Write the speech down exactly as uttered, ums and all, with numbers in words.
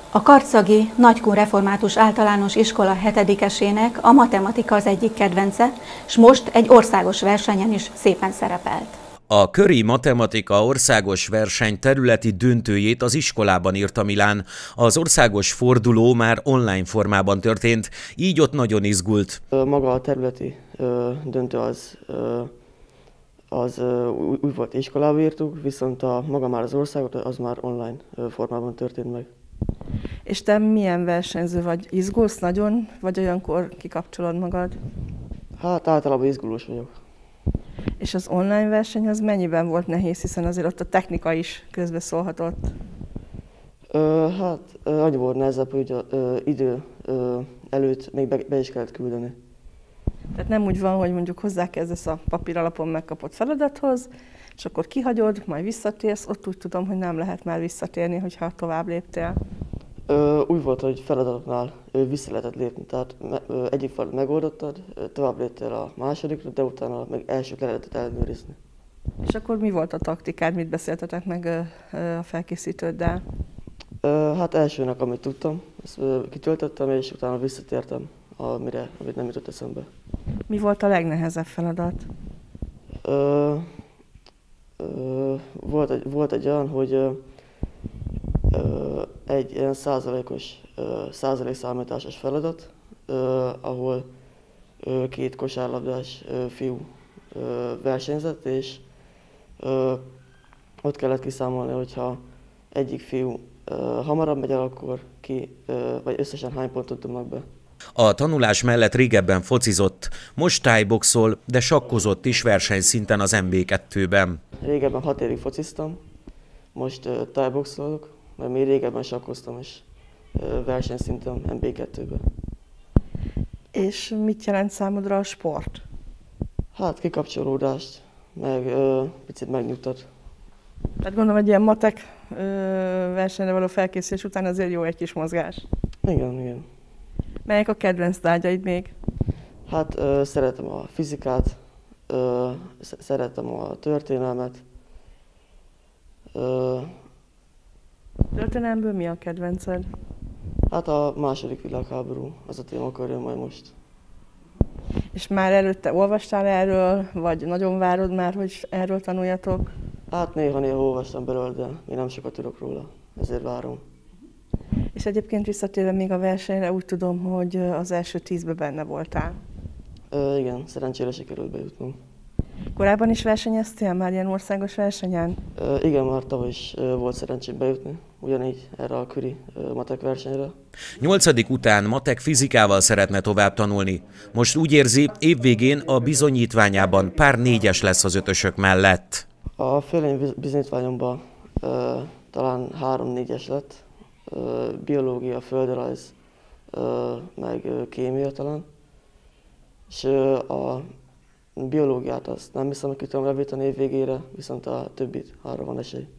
A karcagi Nagykun Református Általános Iskola hetedikesének a matematika az egyik kedvence, s most egy országos versenyen is szépen szerepelt. A köri matematika országos verseny területi döntőjét az iskolában írta Milán. Az országos forduló már online formában történt, így ott nagyon izgult. Maga a területi döntő az, az úgy volt, iskolába írtuk, viszont a maga már az országot, az már online formában történt meg. És te milyen versenyző vagy? Izgulsz nagyon, vagy olyankor kikapcsolod magad? Hát általában izgulós vagyok. És az online verseny az mennyiben volt nehéz, hiszen azért ott a technika is közbeszólhatott? Ö, hát annyi volt nehezebb, hogy a, ö, idő ö, előtt még be, be is kellett küldeni. Tehát nem úgy van, hogy mondjuk hozzákezdesz a papír alapon megkapott feladathoz, és akkor kihagyod, majd visszatérsz, ott úgy tudom, hogy nem lehet már visszatérni, hogyha tovább léptél. Ö, úgy volt, hogy feladatoknál ö, vissza lehetett lépni, tehát me, ö, egyik feladat megoldottad, ö, tovább léptél a másodikra, de utána meg első lehetett ellenőrizni. És akkor mi volt a taktikád, mit beszéltetek meg ö, ö, a felkészítőddel? Ö, hát elsőnek, amit tudtam, ezt ö, kitöltöttem, és utána visszatértem, amire, amit nem jutott eszembe. Mi volt a legnehezebb feladat? Ö, ö, volt, egy, volt egy olyan, hogy ö, ö, egy ilyen százalékos ö, százalékszámításos feladat, ö, ahol ö, két kosárlabdás ö, fiú ö, versenyzett, és ö, ott kellett kiszámolni, hogyha egyik fiú ö, hamarabb megy el, akkor ki, ö, vagy összesen hány pontot dobnak be. A tanulás mellett régebben focizott, most tájboxol, de sakkozott is versenyszinten az em bé kettőben. Régebben hat évig fociztam, most uh, tájboxolok, mert még régebben sakkoztam is uh, versenyszinten em bé kettőben. És mit jelent számodra a sport? Hát kikapcsolódást, meg uh, picit megnyugtat. Tehát gondolom, egy ilyen matek ö, versenyre való felkészülés után azért jó egy kis mozgás. Igen, igen. Melyek a kedvenc tárgyaid még? Hát uh, szeretem a fizikát, uh, szeretem a történelmet. Uh, Történelemből mi a kedvenced? hát a második világháború, az a témakör jön majd most. És már előtte olvastál erről, vagy nagyon várod már, hogy erről tanuljatok? Hát néha-néha olvastam belőle, de én nem sokat tudok róla, ezért várom. És egyébként visszatérve még a versenyre, úgy tudom, hogy az első tízbe benne voltál. Ö, igen, szerencsére sikerült bejutnom. Korábban is versenyeztél már ilyen országos versenyen? Ö, igen, már tavaly is ö, volt szerencsém bejutni, ugyanígy erre a köri ö, matek versenyre. Nyolcadik után matek fizikával szeretne tovább tanulni. Most úgy érzi, évvégén a bizonyítványában pár négyes lesz az ötösök mellett. A félény bizonyítványomban ö, talán három négyes lett. Ö, biológia, földrajz, ö, meg ö, kémia talán. És ö, a biológiát azt nem hiszem, hogy ki tudom javítani év végére, viszont a többit arra van esély.